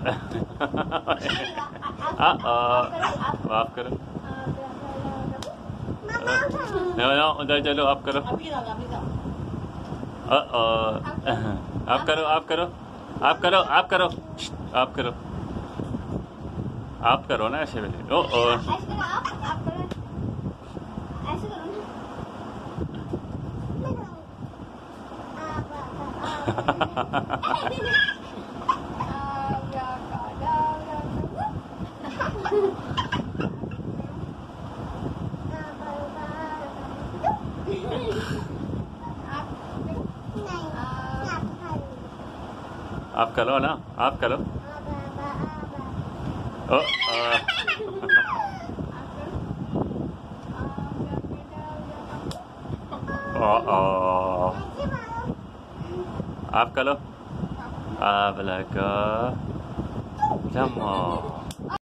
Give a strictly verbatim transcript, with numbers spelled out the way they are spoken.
आप करो। उधर चलो, आप करो। आप करो, आप करो, आप करो, आप करो, आप करो, आप करो ना ऐसे वैसे। ओ ओ आप करो ना, आप करो। ओ ओ ओ आप करो। आप लगा जमा।